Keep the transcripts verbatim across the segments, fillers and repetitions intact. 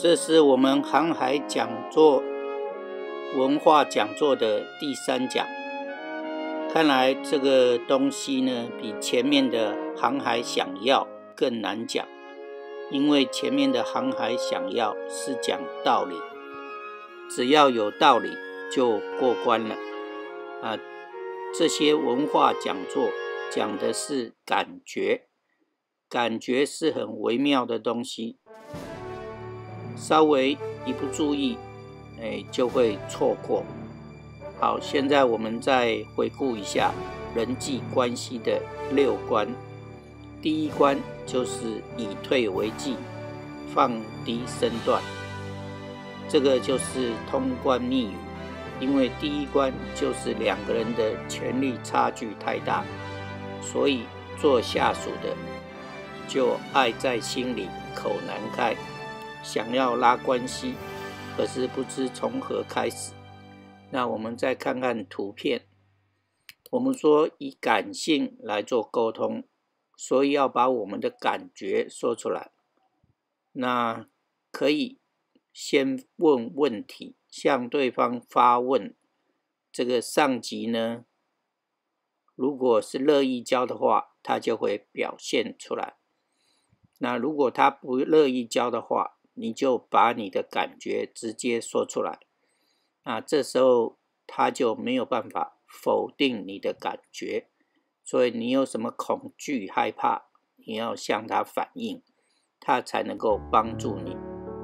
这是我们航海讲座文化讲座的第三讲。看来这个东西呢，比前面的航海想要更难讲，因为前面的航海想要是讲道理，只要有道理就过关了啊。这些文化讲座讲的是感觉，感觉是很微妙的东西，稍微一不注意，哎，就会错过。好，现在我们再回顾一下人际关系的六关。第一关就是以退为进，放低身段，这个就是通关密语。因为第一关就是两个人的权力差距太大，所以做下属的就爱在心里口难开，想要拉关系，可是不知从何开始。那我们再看看图片，我们说以感性来做沟通，所以要把我们的感觉说出来。那可以先问问题，向对方发问。这个上级呢，如果是乐意教的话，他就会表现出来。那如果他不乐意教的话，你就把你的感觉直接说出来。那这时候他就没有办法否定你的感觉，所以你有什么恐惧害怕，你要向他反映，他才能够帮助你。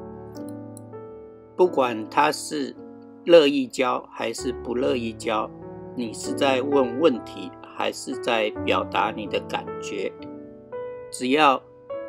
不管他是乐意教还是不乐意教，你是在问问题还是在表达你的感觉，只要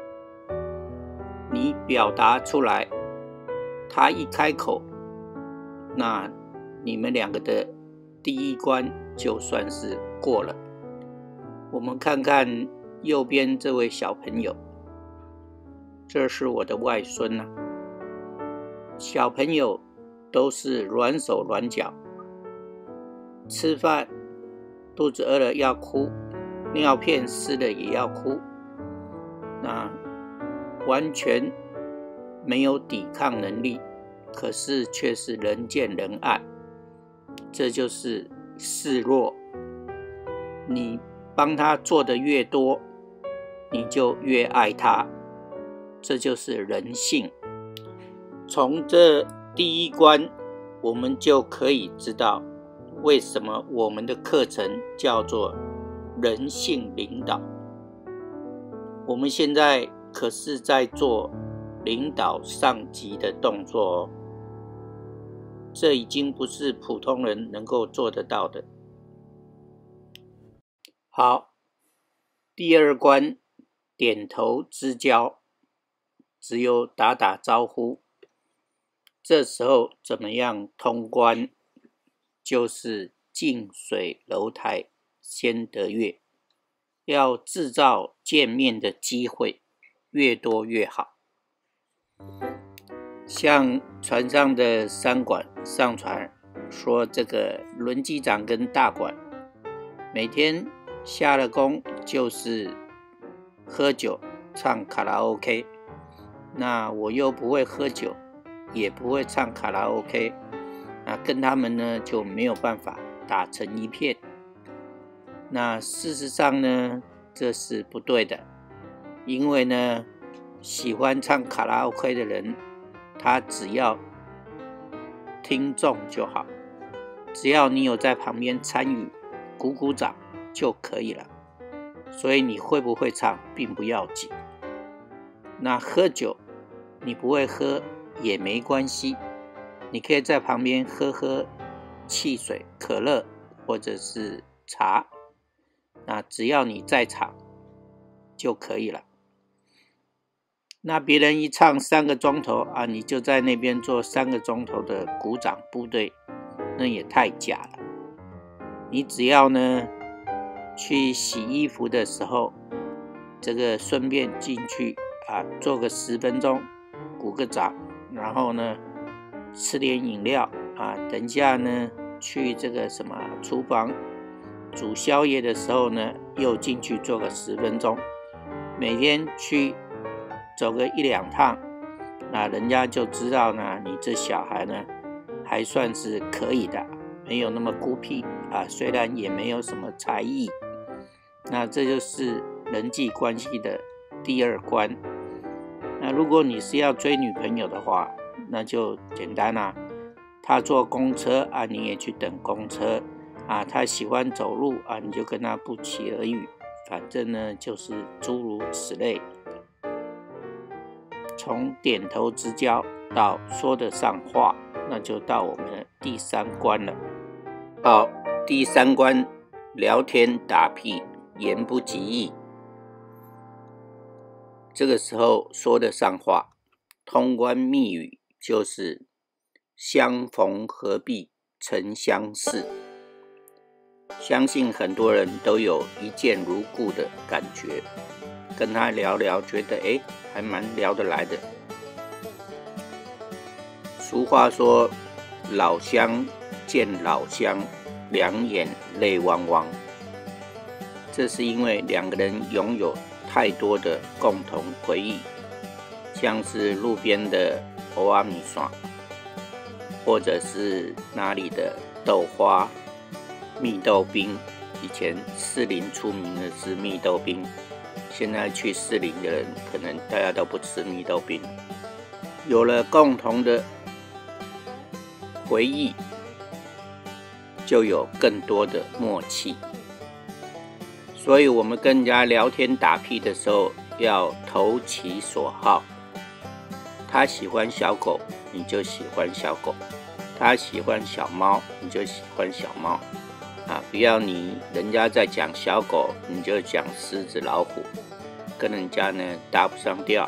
你表达出来，他一开口，那你们两个的第一关就算是过了。我们看看右边这位小朋友，这是我的外孙啊。小朋友都是软手软脚，吃饭肚子饿了要哭，尿片湿了也要哭，那完全没有抵抗能力，可是却是人见人爱，这就是示弱。你帮他做的越多，你就越爱他，这就是人性。从这第一关，我们就可以知道为什么我们的课程叫做人性领导。我们现在可是在做领导上级的动作哦，这已经不是普通人能够做得到的。好，第二关点头之交，只有打打招呼。这时候怎么样通关？就是近水楼台先得月，要制造见面的机会，越多越好。像船上的三管上船说，这个轮机长跟大管每天下了工就是喝酒唱卡拉 OK， 那我又不会喝酒也不会唱卡拉 OK， 那跟他们呢就没有办法打成一片。那事实上呢，这是不对的，因为呢，喜欢唱卡拉 OK 的人，他只要听众就好，只要你有在旁边参与，鼓鼓掌就可以了。所以你会不会唱并不要紧。那喝酒，你不会喝也没关系，你可以在旁边喝喝汽水、可乐或者是茶，那只要你在场就可以了。那别人一唱三个钟头啊，你就在那边做三个钟头的鼓掌部队，那也太假了。你只要呢去洗衣服的时候，这个顺便进去啊，做个十分钟，鼓个掌，然后呢吃点饮料啊，等一下呢去这个什么厨房煮宵夜的时候呢，又进去做个十分钟。每天去走个一两趟， 那人家就知道呢，你这小孩呢还算是可以的，没有那么孤僻啊，虽然也没有什么才艺。那这就是人际关系的第二关。那如果你是要追女朋友的话，那就简单啦、啊，她坐公车啊，你也去等公车啊，她喜欢走路啊，你就跟她不期而遇，反正呢就是诸如此类。从点头之交到说得上话，那就到我们的第三关了。好，第三关，聊天打屁，言不及义。这个时候说得上话，通关密语就是相逢何必曾相识。相信很多人都有一见如故的感觉，跟他聊聊，觉得诶还蛮聊得来的。俗话说，老乡见老乡，两眼泪汪汪。这是因为两个人拥有太多的共同回忆，像是路边的蚵仔米线，或者是哪里的豆花、蜜豆冰。以前士林出名的是蜜豆冰，现在去士林的人可能大家都不吃蜜豆冰。有了共同的回忆，就有更多的默契。所以我们跟人家聊天打屁的时候，要投其所好。他喜欢小狗，你就喜欢小狗；他喜欢小猫，你就喜欢小猫。啊，不要你人家在讲小狗，你就讲狮子老虎，跟人家呢搭不上调。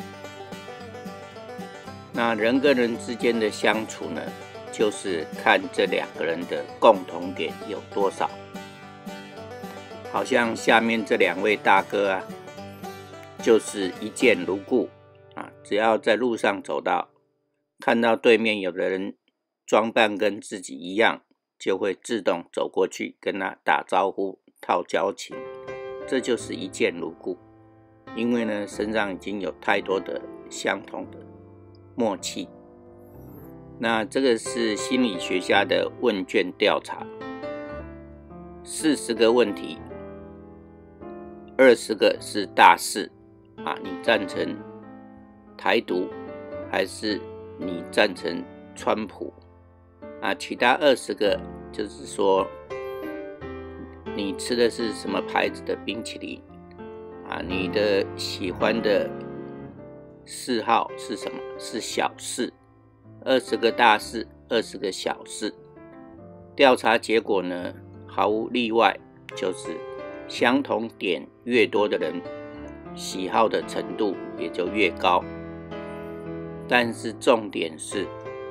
那人跟人之间的相处呢，就是看这两个人的共同点有多少。好像下面这两位大哥啊，就是一见如故啊，只要在路上走到，看到对面有的人装扮跟自己一样，就会自动走过去跟他打招呼套交情，这就是一见如故。因为呢，身上已经有太多的相同的默契。那这个是心理学家的问卷调查，四十个问题，二十个是大事啊，你赞成台独还是你赞成川普啊？其他二十个就是说，你吃的是什么牌子的冰淇淋啊？你的喜欢的嗜好是什么？是小事。二十个大事，二十个小事。调查结果呢，毫无例外，就是相同点越多的人，喜好的程度也就越高。但是重点是，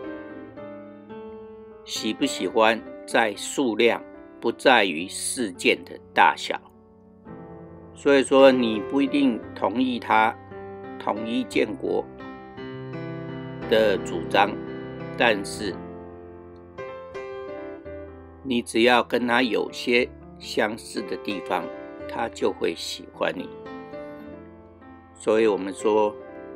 喜不喜欢在数量，不在于事件的大小。所以说，你不一定同意他统一建国的主张，但是你只要跟他有些相似的地方，他就会喜欢你。所以我们说，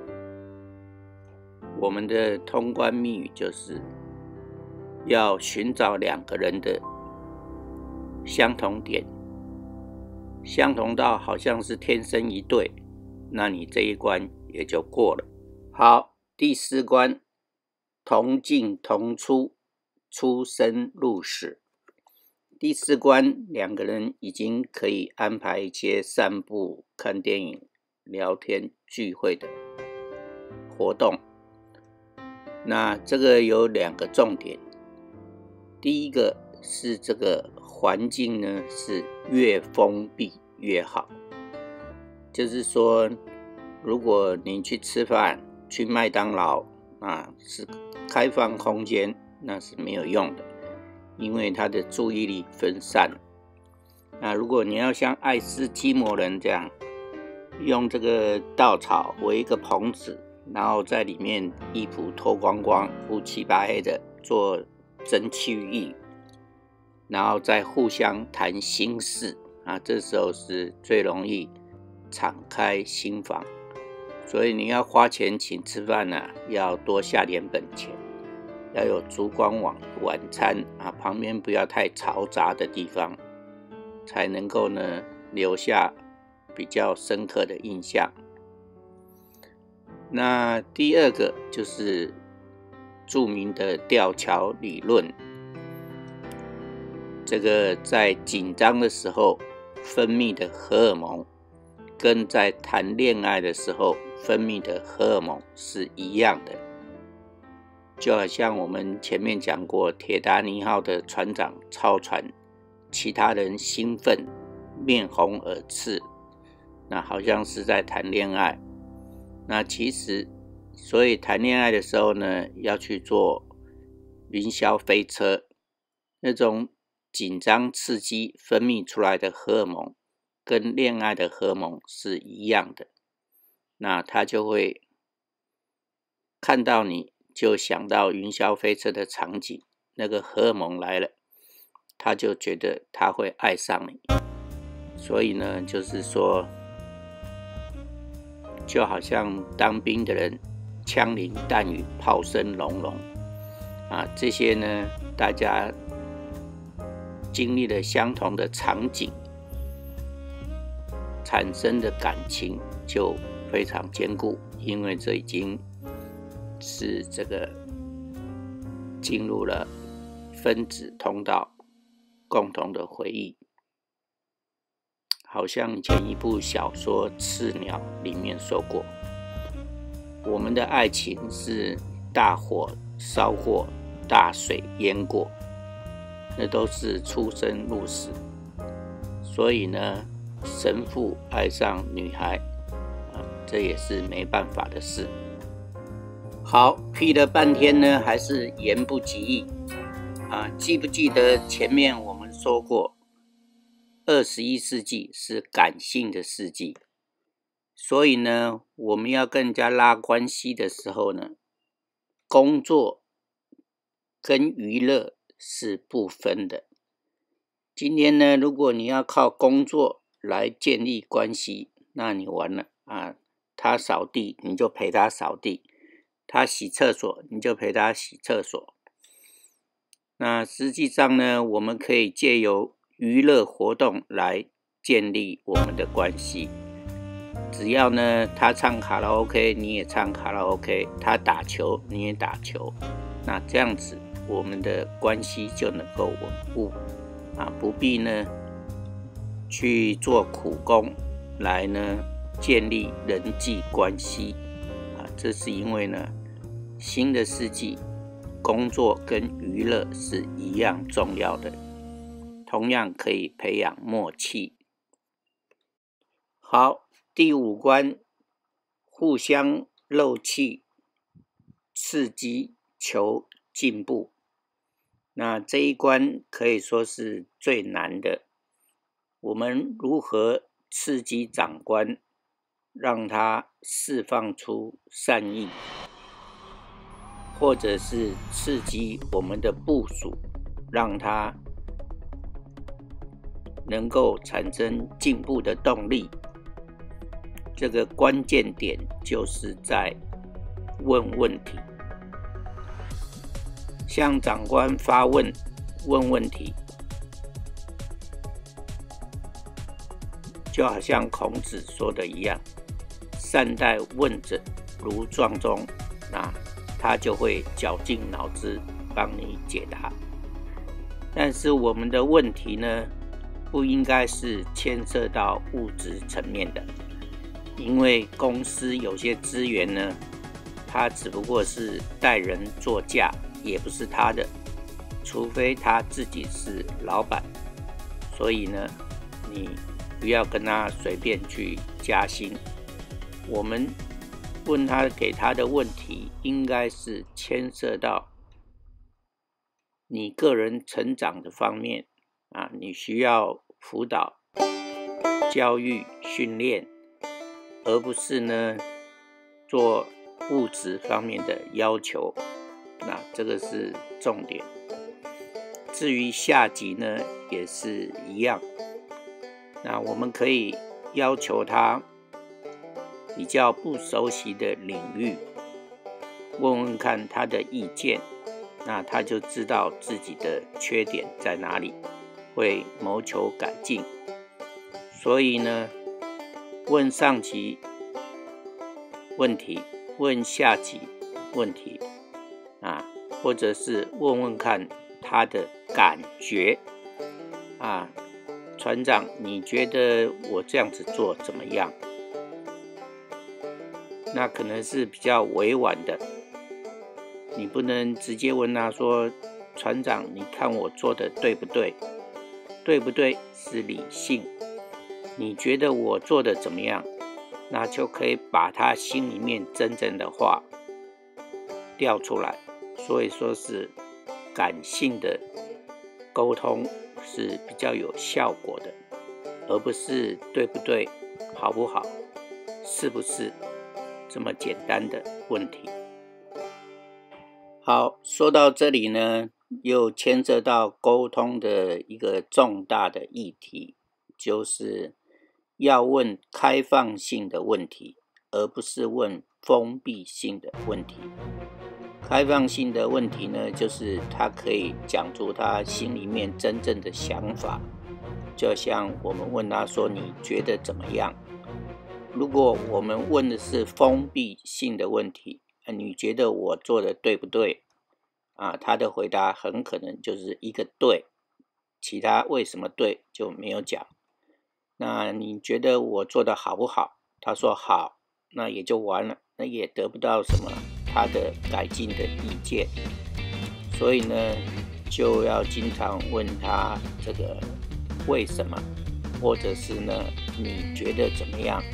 我们的通关密语就是要寻找两个人的相同点，相同到好像是天生一对，那你这一关也就过了。好，第四关，同进同出，出生入死。第四关，两个人已经可以安排一些散步、看电影、聊天、聚会的活动。那这个有两个重点，第一个是这个环境呢是越封闭越好，就是说，如果你去吃饭，去麦当劳啊，是开放空间，那是没有用的，因为他的注意力分散。那如果你要像爱斯基摩人这样，用这个稻草围一个棚子，然后在里面衣服脱光光，乌漆八黑的做蒸汽浴，然后再互相谈心事啊，这时候是最容易敞开心房， 所以你要花钱请吃饭啊，要多下点本钱，要有烛光晚晚餐啊，旁边不要太嘈杂的地方，才能够呢留下比较深刻的印象。那第二个就是著名的吊桥理论，这个在紧张的时候分泌的荷尔蒙，跟在谈恋爱的时候分泌的荷尔蒙是一样的。就好像我们前面讲过，铁达尼号的船长超船，其他人兴奋，面红耳赤，那好像是在谈恋爱。那其实，所以谈恋爱的时候呢，要去坐云霄飞车，那种紧张刺激分泌出来的荷尔蒙，跟恋爱的荷尔蒙是一样的。那他就会看到你，就想到云霄飞车的场景，那个荷尔蒙来了，他就觉得他会爱上你。所以呢，就是说，就好像当兵的人枪林弹雨，炮声隆隆啊，这些呢，大家经历了相同的场景，产生的感情就非常坚固，因为这已经是这个进入了分子通道，共同的回忆。好像以前一部小说《赤鸟》里面说过，我们的爱情是大火烧过，大水淹过，那都是出生入死。所以呢，神父爱上女孩，啊，这也是没办法的事。好，批了半天呢，还是言不及义啊！记不记得前面我们说过，二十一世纪是感性的世纪，所以呢，我们要跟人家拉关系的时候呢，工作跟娱乐是不分的。今天呢，如果你要靠工作来建立关系，那你完了啊！他扫地，你就陪他扫地；他洗厕所，你就陪他洗厕所。那实际上呢，我们可以借由娱乐活动来建立我们的关系。只要呢，他唱卡拉 OK， 你也唱卡拉 OK； 他打球，你也打球。那这样子，我们的关系就能够稳固啊，不必呢去做苦工来呢建立人际关系啊。这是因为呢，新的世纪工作跟娱乐是一样重要的，同样可以培养默契。好，第五关，互相漏气，刺激求进步。那这一关可以说是最难的。我们如何刺激长官，让他释放出善意，或者是刺激我们的部属，让他能够产生进步的动力。这个关键点就是在问问题，向长官发问，问问题，就好像孔子说的一样，善待问者如撞钟，那他就会绞尽脑汁帮你解答。但是我们的问题呢，不应该是牵涉到物质层面的，因为公司有些资源呢，它只不过是带人作价，也不是他的，除非他自己是老板。所以呢，你不要跟他随便去加薪。我们问他给他的问题，应该是牵涉到你个人成长的方面啊，你需要辅导、教育、训练，而不是呢做物质方面的要求。那这个是重点。至于下级呢，也是一样。那我们可以要求他比较不熟悉的领域，问问看他的意见，那他就知道自己的缺点在哪里，会谋求改进。所以呢，问上级问题，问下级问题啊，或者是问问看他的感觉啊，船长，你觉得我这样子做怎么样？那可能是比较委婉的，你不能直接问他说，船长，你看我做的对不对？对不对是理性，你觉得我做的怎么样？那就可以把他心里面真正的话调出来。所以说是感性的沟通是比较有效果的，而不是对不对、好不好、是不是这么简单的问题。好，说到这里呢，又牵涉到沟通的一个重大的议题，就是要问开放性的问题，而不是问封闭性的问题。开放性的问题呢，就是他可以讲出他心里面真正的想法，就像我们问他说你觉得怎么样？如果我们问的是封闭性的问题，你觉得我做的对不对？啊，他的回答很可能就是一个对，其他为什么对就没有讲。那你觉得我做的好不好？他说好，那也就完了，那也得不到什么他的改进的意见。所以呢，就要经常问他这个为什么，或者是呢，你觉得怎么样？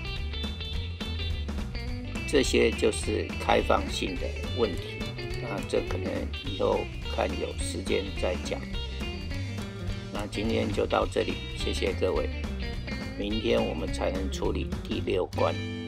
这些就是开放性的问题，那这可能以后看有时间再讲。那今天就到这里，谢谢各位。明天我们才能处理第六关。